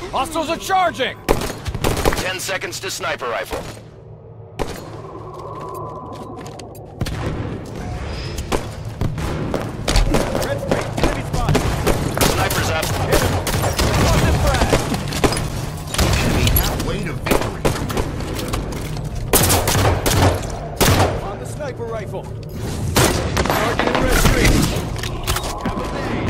Hostiles are charging! 10 seconds to sniper rifle. Red streak, enemy spot. Sniper's up. Hit him. Explosive frag. Enemy halfway to victory. On the sniper rifle. Target in red streak. Have a nade.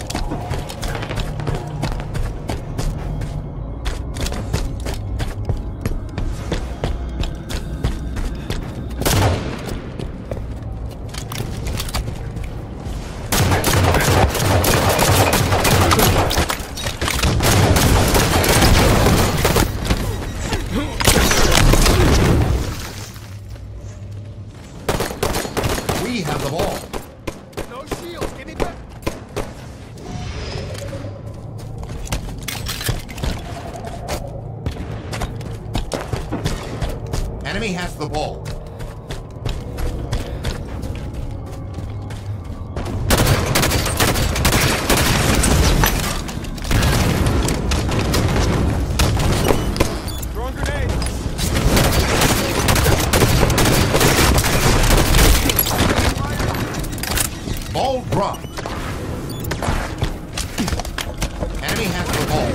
We have the ball. No shields, give me back. Enemy has the ball. Throwing grenade. Ball dropped. Enemy has the ball.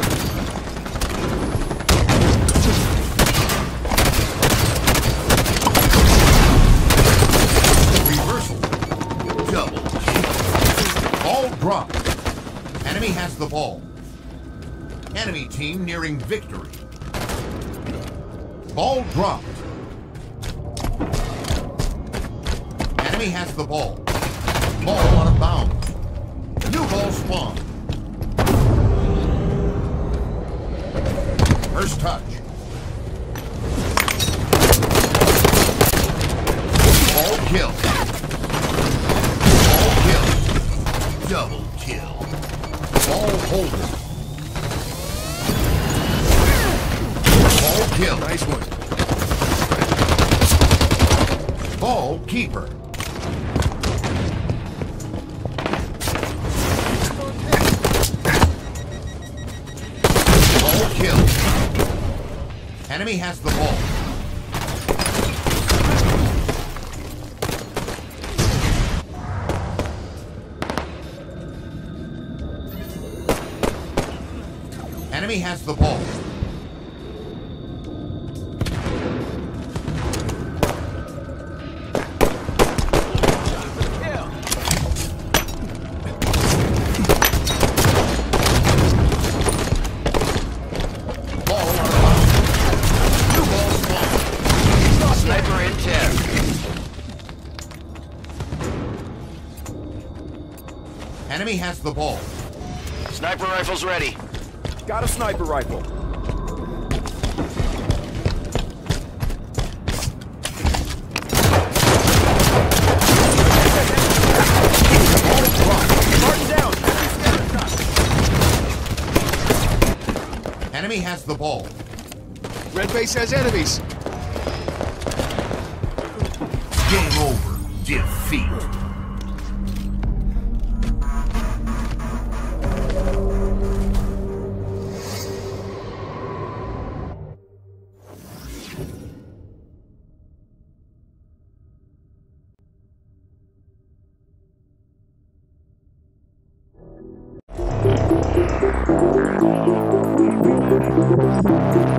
Reversal. Double kill. Ball dropped. Enemy has the ball. Enemy team nearing victory. Ball dropped. Enemy has the ball. Ball out of bounds. New ball spawn. First touch. Ball kill. Ball kill. Double kill. Ball holder. Ball kill. Nice one. Ball keeper. Ball kill. Enemy has the ball. Enemy has the ball. Kill. Ball out of bounds. New ball spawn. Sniper in 10. Enemy has the ball. Sniper rifle's ready. Got a sniper rifle. Ball dropped. Martin down. Enemy has the ball. Red base has enemies. Game over. Defeat. Thank you.